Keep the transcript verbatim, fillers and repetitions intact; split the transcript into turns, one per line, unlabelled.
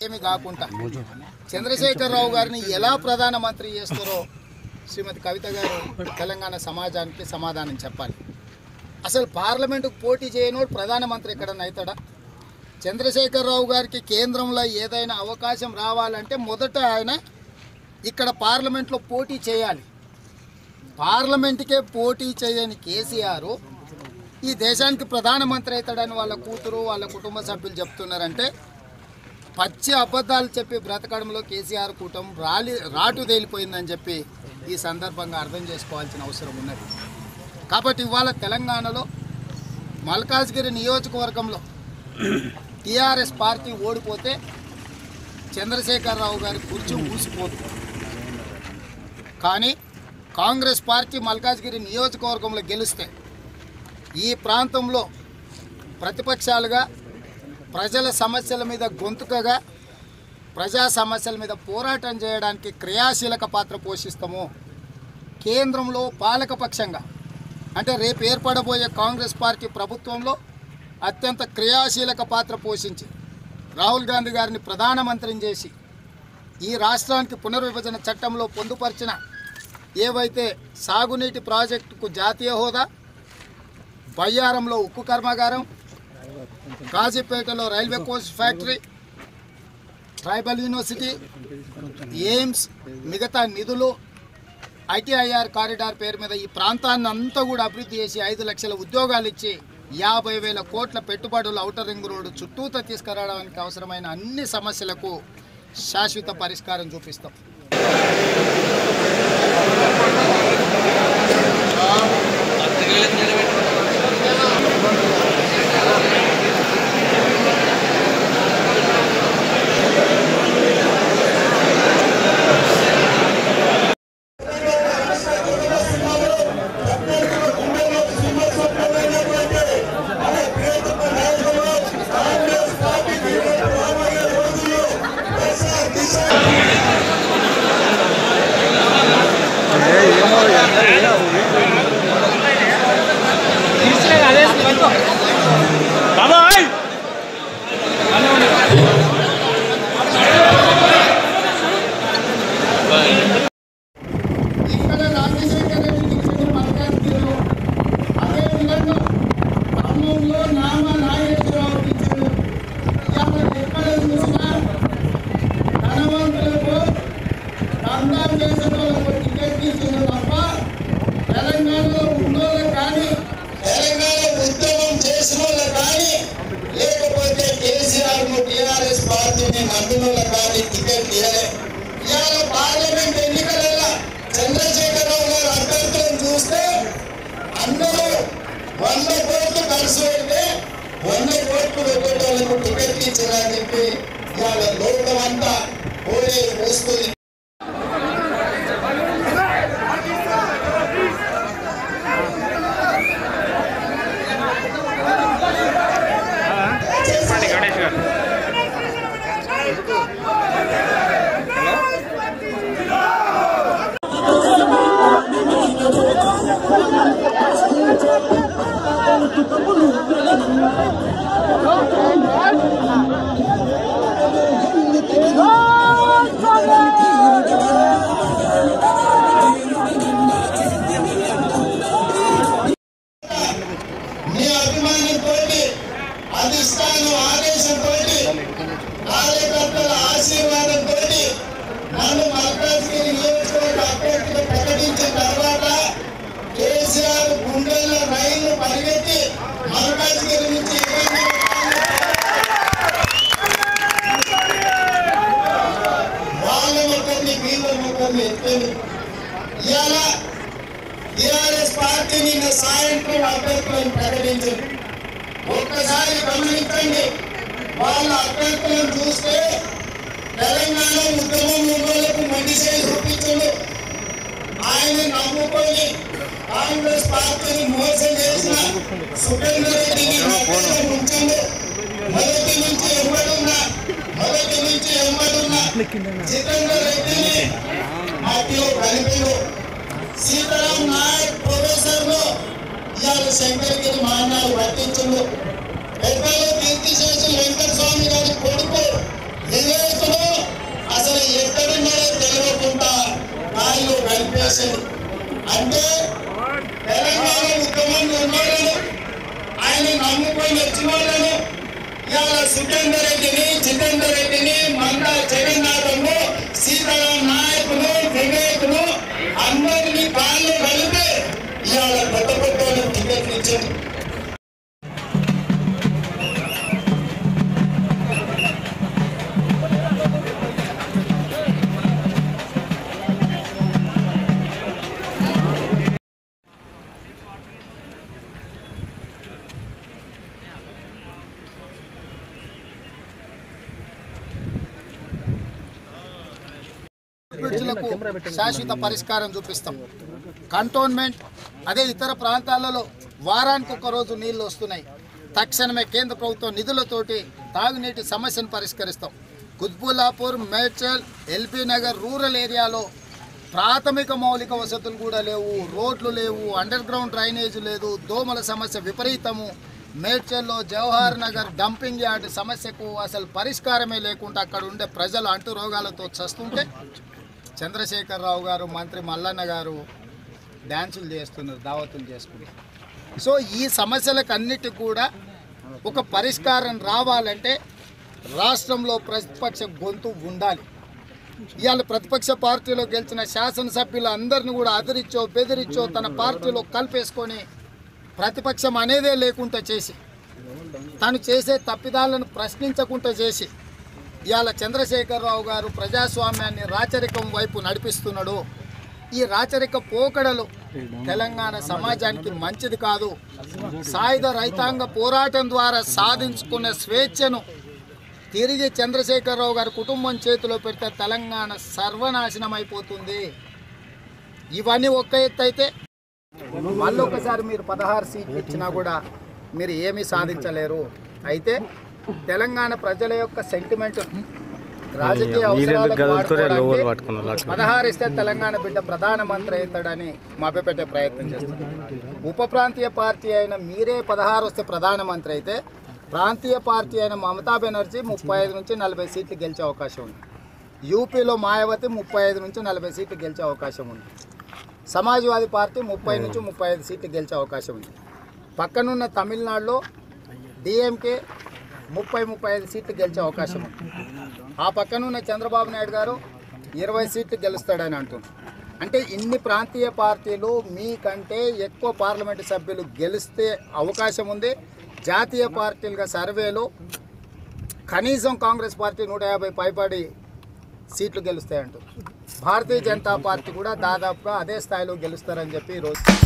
ఏమి కాకుండా చంద్రశేఖరరావు గారిని ఎలా ప్రధానమంత్రి చేస్తారో శ్రీమతి కవిత గారు తెలంగాణ సమాజానికి సమాధానం చెప్పాలి. అసలు పార్లమెంటుకు పోటీ చేయనోడు ప్రధానమంత్రి ఎక్కడన్నా అవుతాడా? చంద్రశేఖరరావు గారికి కేంద్రంలో ఏదైనా అవకాశం రావాలంటే మొదట ఆయన ఇక్కడ పార్లమెంట్లో పోటీ చేయాలి. పార్లమెంటుకే పోటీ చేయని కేసీఆర్ ఈ దేశానికి ప్రధానమంత్రి అవుతాడని వాళ్ళ కూతురు వాళ్ళ కుటుంబ సభ్యులు చెప్తున్నారంటే పచ్చి అబద్ధాలు చెప్పి బ్రతకడంలో కేసీఆర్ కూటమి రాలి రాటు తేలిపోయిందని చెప్పి ఈ సందర్భంగా అర్థం చేసుకోవాల్సిన అవసరం ఉన్నది. కాబట్టి ఇవాళ తెలంగాణలో మల్కాజ్గిరి నియోజకవర్గంలో టీఆర్ఎస్ పార్టీ ఓడిపోతే చంద్రశేఖరరావు గారి కుర్చీ ఊసిపోతుంది. కానీ కాంగ్రెస్ పార్టీ మల్కాజ్గిరి నియోజకవర్గంలో గెలిస్తే ఈ ప్రాంతంలో ప్రతిపక్షాలుగా ప్రజల సమస్యల మీద గొంతుకగా ప్రజా సమస్యల మీద పోరాటం చేయడానికి క్రియాశీలక పాత్ర పోషిస్తాము. కేంద్రంలో పాలకపక్షంగా అంటే రేపు ఏర్పడబోయే కాంగ్రెస్ పార్టీ ప్రభుత్వంలో అత్యంత క్రియాశీలక పాత్ర పోషించి రాహుల్ గాంధీ గారిని ప్రధానమంత్రిని చేసి ఈ రాష్ట్రానికి పునర్విభజన చట్టంలో పొందుపరిచిన ఏవైతే సాగునీటి ప్రాజెక్టుకు జాతీయ హోదా, బయ్యారంలో ఉక్కు కర్మాగారం, కాజీపేటలో railway coach factory, tribal university, AIIMS, మిగతా నిధులు, ఐటీఐఆర్ కారిడార్ పేరు మీద ఈ ప్రాంతాన్ని అంతా కూడా అభివృద్ధి చేసి ఐదు లక్షల ఉద్యోగాలు ఇచ్చి యాభై వేల కోట్ల పెట్టుబడులు ఔటర్ రింగ్ రోడ్డు చుట్టూతో తీసుకురావడానికి అవసరమైన అన్ని సమస్యలకు శాశ్వత పరిష్కారం చూపిస్తాం.
పార్లమెంట్ ఎన్నికలలో చంద్రశేఖరరావు గారు అభ్యర్థులను చూస్తే అందరూ వంద కోట్లు ఖర్చు పెడితే వంద కోట్లు పెట్టేటోళ్లకు టికెట్ ఇచ్చారని చెప్పి ఇవాళ లోకం అంతా ఓడే వస్తుంది. మీ అభిమానంతో అధిష్టానం ఆదేశంతో కార్యకర్తల ఆశీర్వాదంతో నన్ను మల్కాజ్గిరి నియోజకవర్గ అభ్యర్థిగా ప్రకటించిన తర్వాత కేసీఆర్ గుండెల్లో రైలు పరిగెత్తి మల్కాజ్గిరి నుంచి వాళ్ళ మొక్కల్ని వీళ్ళ మొక్కల్ని ఎత్తింది. ఇవాళ టీఆర్ఎస్ పార్టీ నిన్న సాయంత్రం అభ్యర్థులను ప్రకటించింది. ఒక్కసారి గమనించండి, వాళ్ళ అభ్యర్థులను చూస్తే తెలంగాణ ఉద్యమం వాళ్ళకు మండిసేది చూపించండు. ఆయన నమ్ముకొని కాంగ్రెస్ పార్టీని మోసం చేసిన సుఖేందర్ రెడ్డిని ఉంచండు. మొదటి నుంచి ఎమ్మడున్నా మొదటి నుంచి ఎమ్మడున్నా జితేందర్ రెడ్డిని పార్టీలో కలిపిండు. సీతారాం నాయక్ ప్రొఫెసర్ లో ఇవాళ శంకర్గిరి మహానాడు పట్టించు. పెద్దలు కీర్తిశేషులు వెంకట స్వామి గారి కొడుకు వివేక వాళ్ళని నమ్ముకొని వచ్చిన వాళ్ళను ఇవాళ సుఖేందర్ రెడ్డిని, జితేందర్ రెడ్డిని, మందా జగన్నాథము, సీతారాం నాయకులు, వివేకులు అందరినీ కాళ్ళు కలిపి ఇవాళ కొత్త కొత్త టికెట్లు ఇచ్చారు.
శాశ్వత పరిష్కారం చూపిస్తాం. కంటోన్మెంట్ అదే ఇతర ప్రాంతాలలో వారానికి ఒక రోజు నీళ్లు వస్తున్నాయి. తక్షణమే కేంద్ర ప్రభుత్వం నిధులతోటి తాగునీటి సమస్యను పరిష్కరిస్తాం. కుత్బుల్లాపూర్, మేడ్చల్, ఎల్బీ నగర్ రూరల్ ఏరియాలో ప్రాథమిక మౌలిక వసతులు కూడా లేవు, రోడ్లు లేవు, అండర్ గ్రౌండ్ డ్రైనేజ్ లేదు, దోమల సమస్య విపరీతము. మేడ్చల్లో జవహర్ నగర్ డంపింగ్ యార్డ్ సమస్యకు అసలు పరిష్కారమే లేకుండా అక్కడ ఉండే ప్రజలు అంటు రోగాలతో చస్తుంటే చంద్రశేఖరరావు గారు, మంత్రి మల్లన్న గారు డ్యాన్సులు చేస్తున్నారు, దావతులు చేసుకున్నారు. సో ఈ సమస్యలకు అన్నిటికి కూడా ఒక పరిష్కారం రావాలంటే రాష్ట్రంలో ప్రతిపక్ష గొంతు ఉండాలి. ఇవాళ ప్రతిపక్ష పార్టీలో గెలిచిన శాసనసభ్యులు అందరిని కూడా అదిరిచ్చో బెదిరిచ్చో తన పార్టీలో కలిపేసుకొని ప్రతిపక్షం అనేదే లేకుండా చేసి, తను చేసే తప్పిదాలను ప్రశ్నించకుండా చేసి ఇవాళ చంద్రశేఖరరావు గారు ప్రజాస్వామ్యాన్ని రాచరికం వైపు నడిపిస్తున్నాడు. ఈ రాచరిక పోకడలు తెలంగాణ సమాజానికి మంచిది కాదు. సాయుధ రైతాంగ పోరాటం ద్వారా సాధించుకున్న స్వేచ్ఛను తిరిగి చంద్రశేఖరరావు గారి కుటుంబం చేతిలో పెడితే తెలంగాణ సర్వనాశనం అయిపోతుంది. ఇవన్నీ ఒక్క ఎత్తు అయితే మళ్ళీ ఒకసారి మీరు పదహారు సీట్లు ఇచ్చినా కూడా మీరు ఏమీ సాధించలేరు. అయితే తెలంగాణ ప్రజల యొక్క సెంటిమెంట్ రాజకీయ అవసరాలకు పదహారు ఇస్తే తెలంగాణ బిడ్డ ప్రధానమంత్రి అవుతాడని మభ్యపెట్టే ప్రయత్నం చేస్తారు. ఉప ప్రాంతీయ పార్టీ అయిన మీరే పదహారు వస్తే ప్రధానమంత్రి అయితే ప్రాంతీయ పార్టీ అయిన మమతా బెనర్జీ ముప్పై ఐదు నుంచి నలభై సీట్లు గెలిచే అవకాశం ఉంది. యూపీలో మాయావతి ముప్పై ఐదు నుంచి నలభై సీట్లు గెలిచే అవకాశం ఉంది. సమాజ్వాదీ పార్టీ ముప్పై నుంచి ముప్పై ఐదు సీట్లు గెలిచే అవకాశం ఉంది. పక్కనున్న తమిళనాడులో డిఎంకే ముప్పై ముప్పై ఐదు సీట్లు గెలిచే అవకాశం ఉంది. ఆ పక్కనున్న చంద్రబాబు నాయుడు గారు ఇరవై సీట్లు గెలుస్తాడని అంటున్నారు. అంటే ఇన్ని ప్రాంతీయ పార్టీలు మీకంటే ఎక్కువ పార్లమెంటు సభ్యులు గెలిస్తే అవకాశం ఉంది. జాతీయ పార్టీలుగా సర్వేలో కనీసం కాంగ్రెస్ పార్టీ నూట యాభై పైబడి సీట్లు గెలుస్తాయంటారు. భారతీయ జనతా పార్టీ కూడా దాదాపుగా అదే స్థాయిలో గెలుస్తారని చెప్పి ఈరోజు